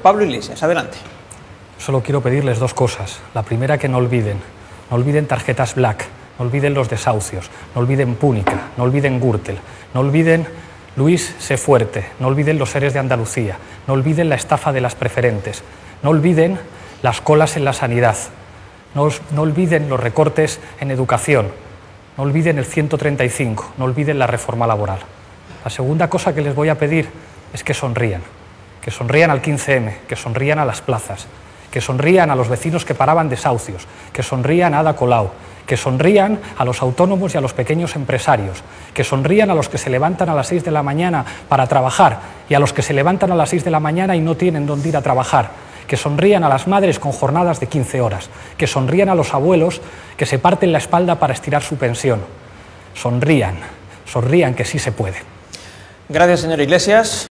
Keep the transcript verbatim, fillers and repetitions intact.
Pablo Iglesias, adelante. Solo quiero pedirles dos cosas. La primera, que no olviden, no olviden tarjetas Black, no olviden los desahucios, no olviden Púnica, no olviden Gürtel, no olviden Luis Sé Fuerte, no olviden los ERES de Andalucía, no olviden la estafa de las preferentes, no olviden las colas en la sanidad, no, no olviden los recortes en educación, no olviden el ciento treinta y cinco, no olviden la reforma laboral. La segunda cosa que les voy a pedir es que sonrían, que sonrían al quince eme, que sonrían a las plazas, que sonrían a los vecinos que paraban desahucios, que sonrían a Ada Colau, que sonrían a los autónomos y a los pequeños empresarios, que sonrían a los que se levantan a las seis de la mañana para trabajar y a los que se levantan a las seis de la mañana y no tienen dónde ir a trabajar, que sonrían a las madres con jornadas de quince horas, que sonrían a los abuelos que se parten la espalda para estirar su pensión. Sonrían, sonrían que sí se puede. Gracias, señor Iglesias.